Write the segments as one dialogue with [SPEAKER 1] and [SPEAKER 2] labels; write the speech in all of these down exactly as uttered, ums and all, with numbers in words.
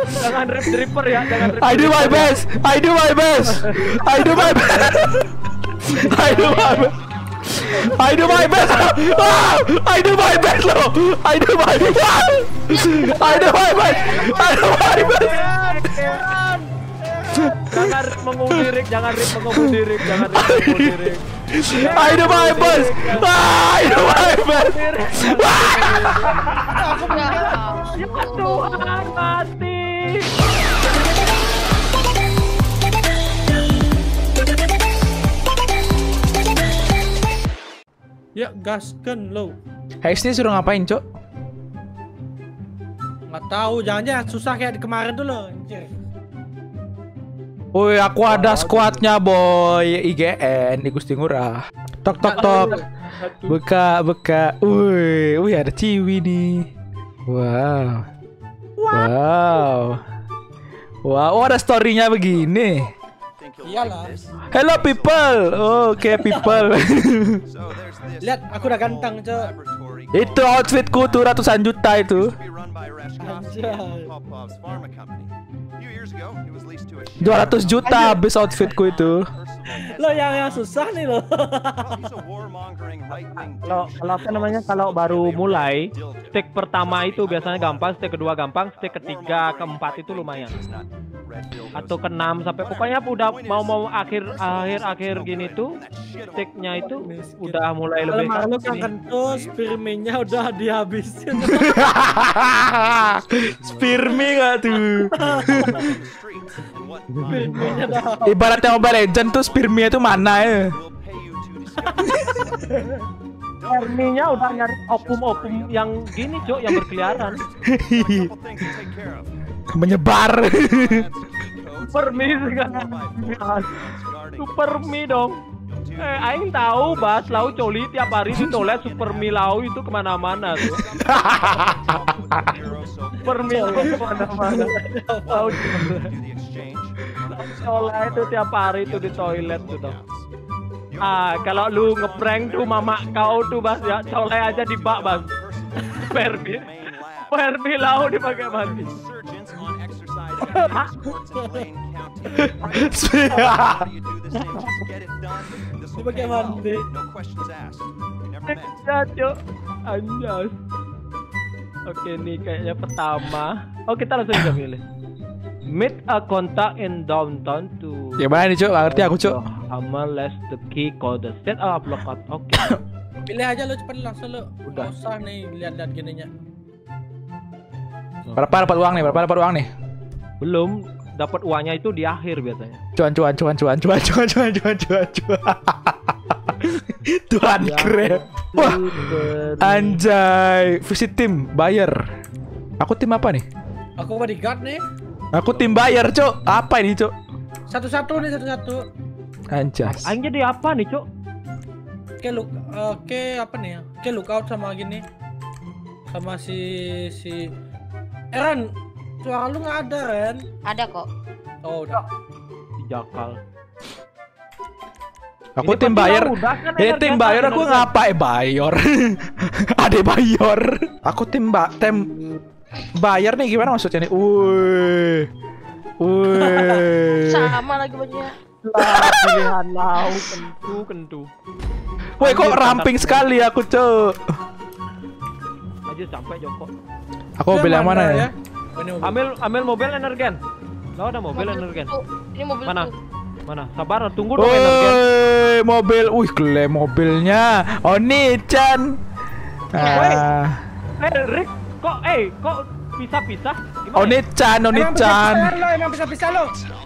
[SPEAKER 1] Jangan rip dripper ya, jangan rip.
[SPEAKER 2] I do my best. I do my best. I do my best. I do my best. I do my best. Ah, I do my best loh. I do my best. I do my best. I do my best.
[SPEAKER 1] Jangan rip mengulirik, jangan rip mengulirik, jangan rip mengulirik.
[SPEAKER 2] I do my best. Ah, I do my best.
[SPEAKER 1] Ya Tuhan, mati.
[SPEAKER 3] Ya gaskan lo.
[SPEAKER 2] Hex ini suruh ngapain, Cok?
[SPEAKER 3] Nggak tahu, jangan-jangan susah kayak di kemarin tuh lo.
[SPEAKER 2] Woi, aku ada squadnya boy, I G N di Gusti Ngurah. Tok tok tok. Buka buka. Woi, wih ada Ciwi nih. Wow. Wow. Wow, oh, ada storynya begini.
[SPEAKER 3] Iyalah.
[SPEAKER 2] Hello people. Oh, oke okay, people.
[SPEAKER 3] Lihat, aku udah ganteng, Cok.
[SPEAKER 2] Itu outfitku tuh ratusan juta itu. dua ratus juta habis outfitku itu.
[SPEAKER 3] Lo yang yang susah nih lo.
[SPEAKER 1] Kalau kalau apa namanya kalau baru mulai, stick pertama itu biasanya gampang, stick kedua gampang, stick ketiga, keempat itu lumayan. Atau keenam sampai pokoknya udah mau mau akhir akhir akhir gini tuh sticknya itu udah mulai lebih.
[SPEAKER 3] Kalau kan kentut, spirminya udah dihabisin.
[SPEAKER 2] Spirmi gak tuh?
[SPEAKER 3] Spirminya dah.
[SPEAKER 2] Ibaratnya Mobile Legend tuh spirmi itu mana ya?
[SPEAKER 1] Spirminya udah nyari opum-opum yang gini cok, yang berkeliaran.
[SPEAKER 2] Menyebar.
[SPEAKER 1] Supermi sekarang. Supermi dong. Eh, aing tahu Bas, lau coli tiap hari di toilet Supermi lau itu kemana-mana tuh. Supermi lau kemana-mana. Lau toilet itu tiap hari itu di toilet tuh dong. Ah, kalau lu ngeprank tuh mama kau tuh Bas ya, colek aja di bak Bas. Supermi. Supermi lau dipakai mandi.
[SPEAKER 3] Dipakai mandi.
[SPEAKER 1] Cok, anjas. Oke nih kayaknya pertama. Oh kita langsung bisa milih. Meet a contact in downtown to.
[SPEAKER 2] Ya mana nih Cok? Gak ngerti aku Cok.
[SPEAKER 1] Amaless the key code set up lockout. Oke.
[SPEAKER 3] Pilih aja lo cepet langsung lo.
[SPEAKER 1] Udah.
[SPEAKER 3] Nggak usah nih lihat-lihat gininya.
[SPEAKER 2] Berapa dapat uang nih? Berapa dapat uang nih?
[SPEAKER 1] Belum, dapat uangnya itu di akhir biasanya.
[SPEAKER 2] Cuan cuan cuan cuan cuan cuan cuan cuan cuan cuan. Tuhan keren. Wah, anjay. Visit tim buyer. Aku tim apa nih?
[SPEAKER 3] Aku bodyguard nih.
[SPEAKER 2] Aku tim buyer, Cok. Apa ini, Cok?
[SPEAKER 3] Satu-satu nih, satu-satu.
[SPEAKER 2] Anjas.
[SPEAKER 1] Aing jadi apa nih, Cok?
[SPEAKER 3] Oke, look, oke apa nih ya? Oke, lookout sama gini. Sama si si Eren. Suara lu nggak ada, Ren?
[SPEAKER 4] Ada kok.
[SPEAKER 3] Oh, udah.
[SPEAKER 1] Si Jakal.
[SPEAKER 2] Aku
[SPEAKER 1] Ini
[SPEAKER 2] tim
[SPEAKER 1] pasti
[SPEAKER 2] buyer.
[SPEAKER 1] lah udah kan,
[SPEAKER 2] Eh,
[SPEAKER 1] energi
[SPEAKER 2] tim
[SPEAKER 1] apa,
[SPEAKER 2] buyer aku
[SPEAKER 1] energi?
[SPEAKER 2] ngapa eh buyer? Ada buyer. Aku tim ba tim buyer nih gimana maksudnya nih? Wih. Wih.
[SPEAKER 4] Sama lagi bajunya.
[SPEAKER 1] Lah, pilihan lau kentu kentu.
[SPEAKER 2] Woi kok ramping sekali aku, Cok.
[SPEAKER 1] Aja sampai Joko.
[SPEAKER 2] Aku mobil yang mana ya?
[SPEAKER 3] Oh, ini mobil.
[SPEAKER 1] Ambil ambil mobil energen. Lo ada mobil energen.
[SPEAKER 4] Tuh, ini mobil
[SPEAKER 1] Mana?
[SPEAKER 4] tuh.
[SPEAKER 1] Mana? Sabar, tunggu dong energen.
[SPEAKER 2] Woi, mobil. Wih, klaim mobilnya. Oni-chan. Ah.
[SPEAKER 1] Eh, Rick, kok eh kok pisah-pisah? Gimana?
[SPEAKER 2] Oni-chan,
[SPEAKER 3] Emang
[SPEAKER 2] Oni-chan.
[SPEAKER 3] pisah-pisah lo, emang pisah-pisah lo.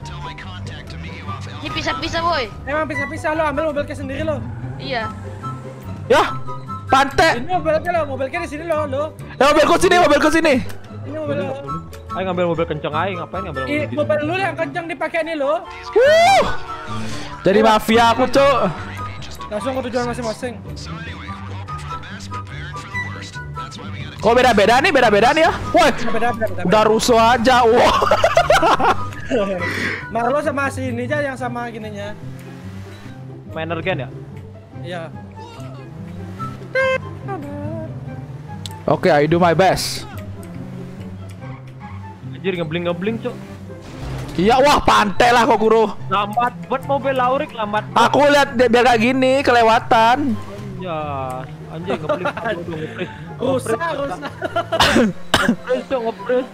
[SPEAKER 4] Ini pisah-pisah boy.
[SPEAKER 3] Emang pisah-pisah lo, ambil mobil ke sendiri lo.
[SPEAKER 4] Iya.
[SPEAKER 2] Yah, pantai.
[SPEAKER 3] Ini mobilnya lo, mobilnya di sini lo, lo.
[SPEAKER 2] Eh, mobilku sini, mobilku sini.
[SPEAKER 3] Ini mobil lo.
[SPEAKER 1] Ayo ngambil mobil kenceng aja, ngapain ngambil mobil
[SPEAKER 3] Ih,
[SPEAKER 1] gitu?
[SPEAKER 3] mobil lu yang kencang dipakai nih lo.
[SPEAKER 2] Wuh. Jadi mafia aku, Cok.
[SPEAKER 3] Langsung ke tujuan masing-masing.
[SPEAKER 2] Kok beda-beda nih, beda-beda nih ya? Woi,
[SPEAKER 3] Beda, beda, beda.
[SPEAKER 2] udah rusuh aja. Wah.
[SPEAKER 3] Marlo sama si ini aja yang sama gininya.
[SPEAKER 1] Main energen ya?
[SPEAKER 3] Iya.
[SPEAKER 2] Oke, I do my best.
[SPEAKER 1] Anjir ngebling-ngebling, Cuk.
[SPEAKER 2] Iya, wah pantai lah kok Guru.
[SPEAKER 1] Lambat buat mobil Laurik, lambat.
[SPEAKER 2] Aku lihat dia biar kayak gini kelewatan.
[SPEAKER 1] Ya, anjing ngebling aduh ngepres.
[SPEAKER 3] Rusak, rusak.
[SPEAKER 1] Ngepres, Cuk, ngepres.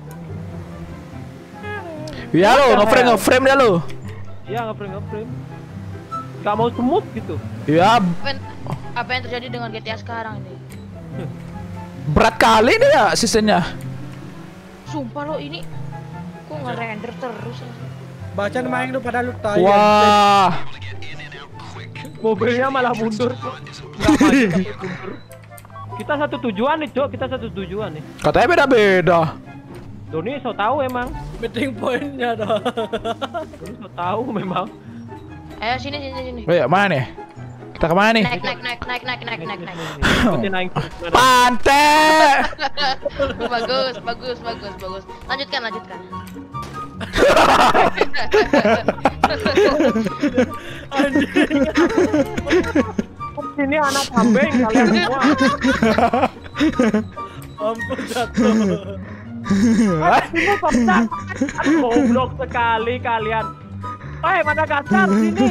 [SPEAKER 2] Ya lo, ngeframe ngeframe dia lo.
[SPEAKER 1] Iya, ngeframe ngeframe. Gak mau smooth gitu.
[SPEAKER 2] Ya,
[SPEAKER 4] Apa yang, apa yang terjadi dengan G T A sekarang ini?
[SPEAKER 2] berat kali nih ya sistemnya.
[SPEAKER 4] Sumpah lo ini kok nge-render terus ya?
[SPEAKER 3] Baca main lu pada lu tahu.
[SPEAKER 2] Wah,
[SPEAKER 1] Mobilnya malah mundur, Cuk. Enggak maju tapi mundur. Kita satu tujuan nih, Cuk. Kita satu tujuan nih.
[SPEAKER 2] katanya beda-beda.
[SPEAKER 1] Doni so tahu emang.
[SPEAKER 3] Meeting pointnya dong.
[SPEAKER 1] Doni so tahu memang.
[SPEAKER 4] Ayo sini sini sini.
[SPEAKER 2] Oh ya, mana nih? Kita kemana nih?
[SPEAKER 4] Naik naik naik naik naik naik naik naik.
[SPEAKER 1] Ikuti naik.
[SPEAKER 2] Pantai.
[SPEAKER 4] Bagus bagus bagus bagus. Lanjutkan lanjutkan.
[SPEAKER 1] Sini anak kambing kalian semua.
[SPEAKER 3] Ampun jatuh.
[SPEAKER 1] Ini kotak. Goblok sekali kalian. Hei, mana gasar sini?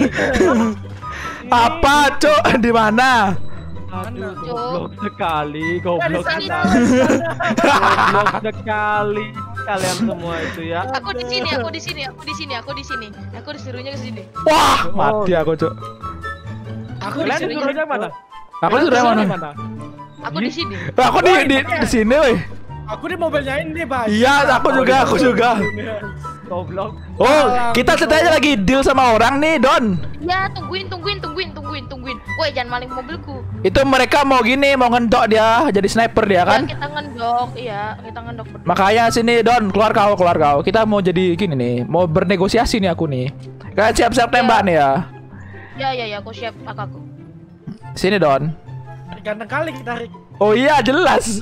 [SPEAKER 2] Apa, Cuk? Di mana?
[SPEAKER 1] Aduh, goblok sekali,
[SPEAKER 3] Eh, di
[SPEAKER 1] goblok
[SPEAKER 3] sana.
[SPEAKER 1] sekali. Goblok sekali kalian semua itu ya.
[SPEAKER 4] Aku di sini aku di sini aku di sini aku di sini. Aku disuruhnya ke sini.
[SPEAKER 2] Wah, mati aku, Cuk.
[SPEAKER 3] Aku
[SPEAKER 1] Kalian
[SPEAKER 3] disuruh
[SPEAKER 1] disuruhnya mana?
[SPEAKER 2] Aku disuruh
[SPEAKER 1] Kalian
[SPEAKER 2] mana?
[SPEAKER 4] Aku di sini.
[SPEAKER 2] Aku di di, di sini, woi.
[SPEAKER 3] Aku di mobilnya ini, Pak.
[SPEAKER 2] Iya, aku juga, aku juga.
[SPEAKER 1] Goblok.
[SPEAKER 2] Oh, kita ceritanya lagi deal sama orang nih, Don.
[SPEAKER 4] Ya tungguin tungguin tungguin tungguin tungguin. Woi jangan maling mobilku.
[SPEAKER 2] Itu mereka mau gini, mau ngendok dia, jadi sniper dia kan?
[SPEAKER 4] Ya, kita ngendok, iya kita ngendok berdua.
[SPEAKER 2] Makanya sini Don, keluar kau, keluar kau. Kita mau jadi gini nih, mau bernegosiasi nih aku nih. Kayak siap-siap tembak nih ya.
[SPEAKER 4] Ya ya ya aku siap kakakku.
[SPEAKER 2] Sini Don.
[SPEAKER 3] Ganteng kali kita tarik.
[SPEAKER 2] Oh iya jelas.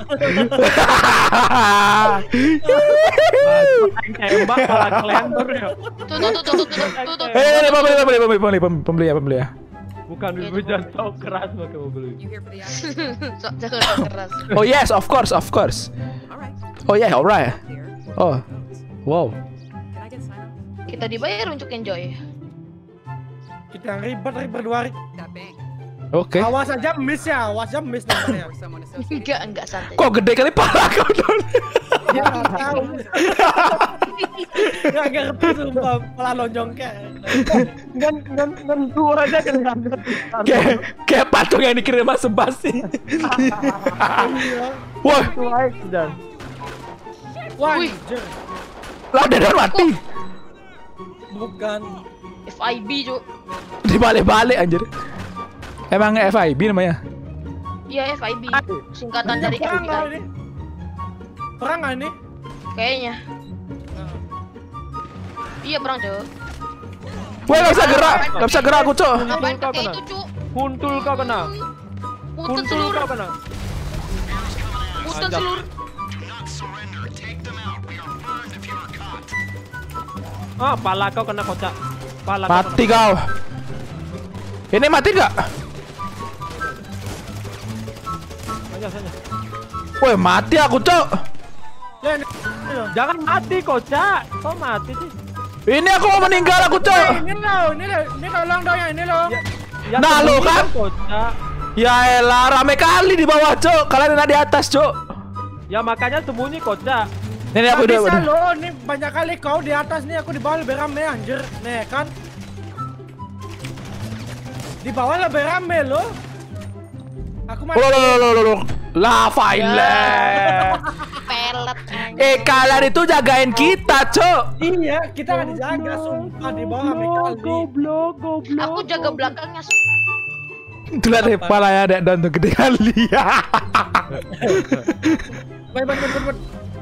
[SPEAKER 1] Tembak malah kelempar ya.
[SPEAKER 4] Tuh tuh tuh tuh tuh tuh tuh tuh.
[SPEAKER 2] Eh, ini pembeli, pembeli, pembeli, pembeli, pembeli, pembeli ya, pembeli ya.
[SPEAKER 1] Bukan ibu jangan sok keras pakai mobil ini.
[SPEAKER 4] Sok jangan keras.
[SPEAKER 2] Oh yes, of course, of course. Oh yeah, alright. Oh, wow.
[SPEAKER 4] Kita dibayar untuk enjoy.
[SPEAKER 3] Kita yang ribet ribet berdua. Rik.
[SPEAKER 2] Oke.
[SPEAKER 3] Awas aja miss ya, awas aja miss namanya.
[SPEAKER 4] Enggak enggak santai.
[SPEAKER 2] Kok gede kali pala kau Don?
[SPEAKER 3] Ya nggak tahu. Nggak ngerti sumpah, malah lonjong kayak.
[SPEAKER 1] Ngan ngan ngan dua aja kan.
[SPEAKER 2] Kayak kayak patung yang dikirim Mas Sebasi. Wah,
[SPEAKER 1] Baik dan.
[SPEAKER 3] Wah,
[SPEAKER 4] Wih.
[SPEAKER 3] anjir.
[SPEAKER 2] lah ada Don mati.
[SPEAKER 3] Bukan.
[SPEAKER 4] F I B Cuk.
[SPEAKER 2] Dibalik-balik anjir. Emang F I B namanya?
[SPEAKER 4] Iya F I B. Singkatan dari
[SPEAKER 3] perang nggak
[SPEAKER 4] F B I.
[SPEAKER 3] ini? Perang nggak ini?
[SPEAKER 4] Kayaknya. Iya perang Cuk.
[SPEAKER 2] Woi, nggak bisa gerak, nggak bisa gerak aku cok.
[SPEAKER 4] Ngapain
[SPEAKER 1] kau
[SPEAKER 4] pakai
[SPEAKER 1] kena.
[SPEAKER 4] itu Cuk?
[SPEAKER 1] Kuntul kau kena.
[SPEAKER 4] Punten
[SPEAKER 1] Kuntul
[SPEAKER 4] seluruh.
[SPEAKER 1] kau kena.
[SPEAKER 4] Punten
[SPEAKER 1] Anjak.
[SPEAKER 4] seluruh.
[SPEAKER 1] Ah, pala kau kena kocak. Pala kau
[SPEAKER 2] Mati
[SPEAKER 1] kena.
[SPEAKER 2] kau. Ini mati nggak?
[SPEAKER 1] Saja, saja.
[SPEAKER 2] Woi, mati aku cok.
[SPEAKER 3] Ya, ini.
[SPEAKER 1] Jangan mati kocak. Kau mati sih.
[SPEAKER 2] Ini aku mau meninggal aku
[SPEAKER 3] Eh,
[SPEAKER 2] cok.
[SPEAKER 3] ini loh, ini loh, ini tolong dong yang ini loh.
[SPEAKER 1] Ya, yang
[SPEAKER 2] Nah, lo
[SPEAKER 1] sembunyi
[SPEAKER 2] kan?
[SPEAKER 1] kocak.
[SPEAKER 2] Ya elah, rame kali di bawah cok. Kalian enak di atas cok.
[SPEAKER 1] Ya makanya sembunyi kocak.
[SPEAKER 2] Ini
[SPEAKER 3] Nggak
[SPEAKER 2] aku udah
[SPEAKER 3] bisa
[SPEAKER 2] udah.
[SPEAKER 3] loh, ini banyak kali kau di atas nih, aku di bawah lebih rame anjir. Nih kan. Di bawah lebih rame loh. Aku mati.
[SPEAKER 2] Lo lo lo lo lo lo. Lah, Faile.
[SPEAKER 4] Pelet anjing.
[SPEAKER 2] Eh, kalian itu jagain kita cok.
[SPEAKER 3] Iya, kita nggak dijaga sumpah di bawah rame kali.
[SPEAKER 1] Goblok, goblok.
[SPEAKER 4] Aku jaga belakangnya.
[SPEAKER 2] Itulah deh pala ya dek dan tuh gede kali ya.
[SPEAKER 3] Baik, baik, baik, baik.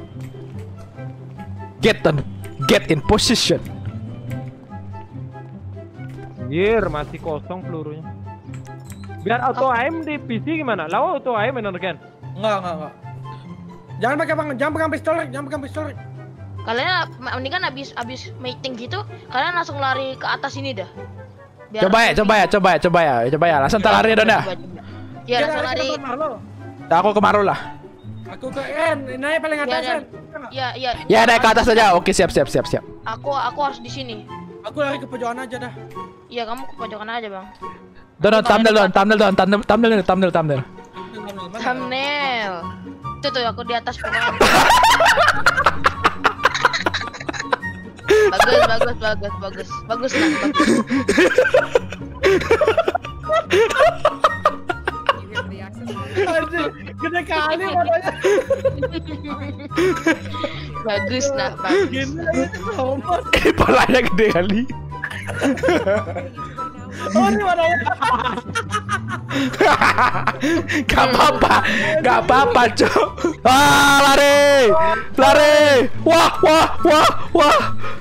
[SPEAKER 2] Get on, get in position.
[SPEAKER 1] Anjir, masih kosong pelurunya. Biar auto aim di P C gimana? Lawa auto aim energen.
[SPEAKER 3] Enggak, enggak, enggak. Jangan pakai bang, jangan pegang pistol, Rik. Jangan pegang pistol. Rik.
[SPEAKER 4] Kalian mendingan abis abis meeting gitu, kalian langsung lari ke atas ini dah. Biar
[SPEAKER 2] Coba ya, coba ya, coba ya, coba ya, coba ya. Langsung tak lari Don ya.
[SPEAKER 4] Coba, coba. Ya langsung
[SPEAKER 3] Kita
[SPEAKER 4] lari.
[SPEAKER 3] ke depan, Marlo.
[SPEAKER 2] Aku kemaru lah.
[SPEAKER 3] Aku ke Ren, naik paling
[SPEAKER 4] Iya,
[SPEAKER 3] atas
[SPEAKER 4] Dan.
[SPEAKER 3] Ren.
[SPEAKER 4] Iya, iya.
[SPEAKER 2] Ya naik ke atas aja. Oke siap siap siap siap.
[SPEAKER 4] Aku aku harus di sini.
[SPEAKER 3] Aku lari ke pojokan aja dah.
[SPEAKER 4] Iya, kamu ke pojokan aja, Bang.
[SPEAKER 2] Don don thumbnail don thumbnail don thumbnail thumbnail thumbnail thumbnail.
[SPEAKER 4] Thumbnail. Itu tuh aku di atas pokoknya. Bagus, bagus, bagus, bagus. Bagus lah, bagus.
[SPEAKER 3] Anjir, gede kali matanya.
[SPEAKER 4] Bagus, nak, bagus.
[SPEAKER 3] Gini aja somot.
[SPEAKER 2] Eh palanya gede kali.
[SPEAKER 3] Oh, ini matanya.
[SPEAKER 2] Gak apa-apa, gak apa-apa, Cok. Ah, lari, lari. Wah, wah, wah, wah.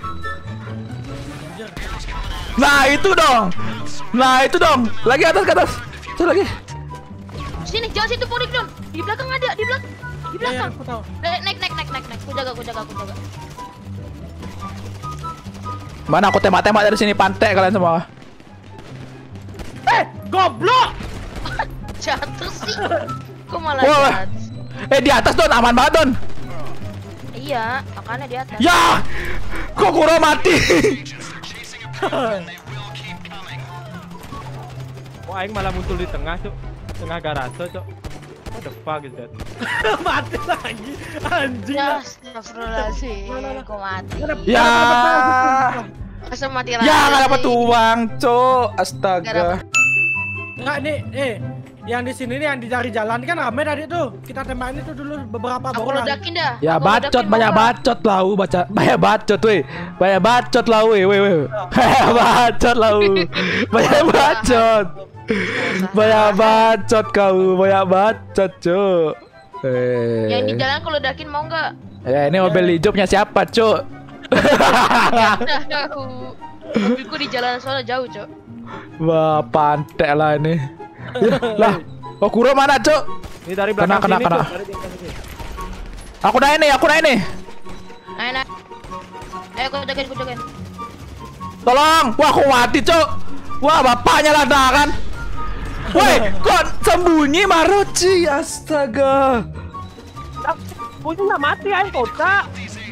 [SPEAKER 2] Nah itu dong, nah itu dong. Lagi atas ke atas, tuh lagi.
[SPEAKER 4] Sini, jangan situ Ponik, Don. Di belakang ada, di belakang. Di
[SPEAKER 3] Iya,
[SPEAKER 4] belakang.
[SPEAKER 3] aku tahu.
[SPEAKER 4] Eh, Naik, naik, naik, naik, naik. Aku jaga, aku jaga, aku jaga.
[SPEAKER 2] Mana aku tembak-tembak dari sini, pantek kalian semua.
[SPEAKER 3] Eh, goblok.
[SPEAKER 4] Jatuh sih. Kok malah
[SPEAKER 2] Wah.
[SPEAKER 4] jatuh?
[SPEAKER 2] Eh di atas Don, aman banget Don.
[SPEAKER 4] Iya, makanya di atas.
[SPEAKER 2] Ya, kok Kuro mati?
[SPEAKER 1] Kok aing malah muncul di tengah, Cuk. Tengah garase, Cuk. What the fuck is that?
[SPEAKER 3] Mati lagi. Anjing.
[SPEAKER 4] Ya, astagfirullahaladzim. Kok mati?
[SPEAKER 2] Ya,
[SPEAKER 4] Masa mati
[SPEAKER 2] ya
[SPEAKER 4] lagi
[SPEAKER 2] nggak dapat
[SPEAKER 4] sih?
[SPEAKER 2] uang, Cok.
[SPEAKER 4] Nggak
[SPEAKER 2] Astaga.
[SPEAKER 4] dapet.
[SPEAKER 3] Enggak nih, eh yang di sini nih yang dicari jalan kan rame tadi tuh. Kita tembakin itu dulu beberapa
[SPEAKER 4] Aku
[SPEAKER 3] bola.
[SPEAKER 4] ledakin dah.
[SPEAKER 2] Ya
[SPEAKER 4] Aku
[SPEAKER 2] bacot,
[SPEAKER 4] ledakin,
[SPEAKER 2] banyak
[SPEAKER 4] mau nggak?
[SPEAKER 2] bacot lah, uh, baca, banyak bacot, weh, banyak bacot lah, weh, weh, weh, banyak bacot lah, uh. banyak bacot, banyak bacot kau, banyak bacot, Cok.
[SPEAKER 4] Yang di
[SPEAKER 2] Eh,
[SPEAKER 4] jalan aku ledakin mau nggak?
[SPEAKER 2] ya ini mobil hijau punya siapa, Cok?
[SPEAKER 4] Jauh. Mobilku di jalan soalnya jauh, Cok.
[SPEAKER 2] Wah, pantek lah ini. Ya, lah, oh Kuro mana, Cok?
[SPEAKER 1] Ini dari
[SPEAKER 2] Kena,
[SPEAKER 1] belakang
[SPEAKER 2] kena,
[SPEAKER 1] sini,
[SPEAKER 2] kena.
[SPEAKER 1] Cuk. Dari belakang sini.
[SPEAKER 2] Aku naik nih, aku naik nih.
[SPEAKER 4] Naik, naik. Ayo, aku jagain, aku jagain.
[SPEAKER 2] Tolong, wah aku mati, Cok. Wah, bapaknya lah dah kan. Woi, kok sembunyi Maruci? Astaga.
[SPEAKER 1] Bunyi nggak mati, aing kocak.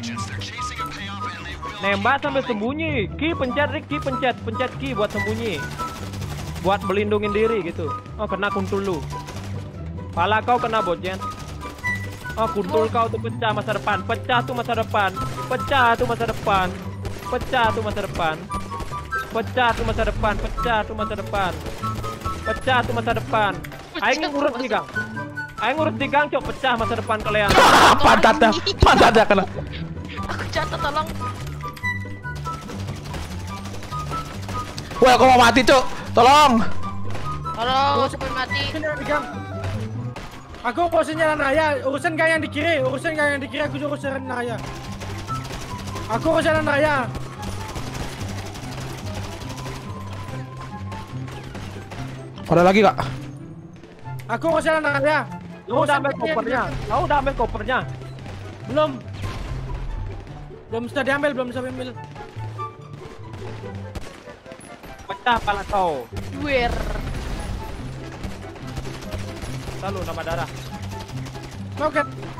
[SPEAKER 1] Nembak sambil sembunyi. Ki pencet, Rick, Ki pencet, pencet Ki buat sembunyi. Buat melindungin diri gitu. Oh, kena kuntul lu. Pala kau kena botjen. Oh, kuntul kau tuh pecah masa depan. Pecah tuh masa depan. Pecah tuh masa depan. Pecah tuh masa depan. Pecah tuh masa depan. Pecah tuh masa depan. Pecah tuh masa depan. Aing ngurus di gang. Aing ngurus di gang, Cok. Pecah masa depan kalian.
[SPEAKER 2] Pantatnya, pantatnya kena.
[SPEAKER 4] Aku jatuh, tolong.
[SPEAKER 2] Woi, aku mau mati, Cok. Tolong.
[SPEAKER 4] Tolong, sampai mati.
[SPEAKER 3] Sini yang di gang. Aku urusin jalan raya, urusan gang yang di kiri, urusan gang yang di kiri, aku urus jalan raya. Aku urus jalan raya.
[SPEAKER 2] Ada lagi gak?
[SPEAKER 3] Aku urus jalan raya.
[SPEAKER 1] Lu udah ambil
[SPEAKER 3] Urusan gang yang di
[SPEAKER 1] kopernya.
[SPEAKER 3] kiri.
[SPEAKER 1] Kau udah ambil kopernya.
[SPEAKER 3] Belum. Belum bisa diambil, belum bisa diambil.
[SPEAKER 1] Pecah pala kau.
[SPEAKER 4] Duer.
[SPEAKER 1] Selalu nama darah.
[SPEAKER 3] Oke.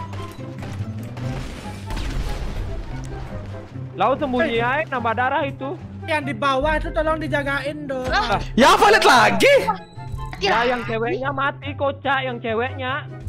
[SPEAKER 1] Lalu sembunyi aja nama darah itu.
[SPEAKER 3] Yang di bawah itu tolong dijagain dong.
[SPEAKER 4] Ah.
[SPEAKER 2] Ya, valid lagi.
[SPEAKER 1] Ya yang ceweknya mati, kocak yang ceweknya.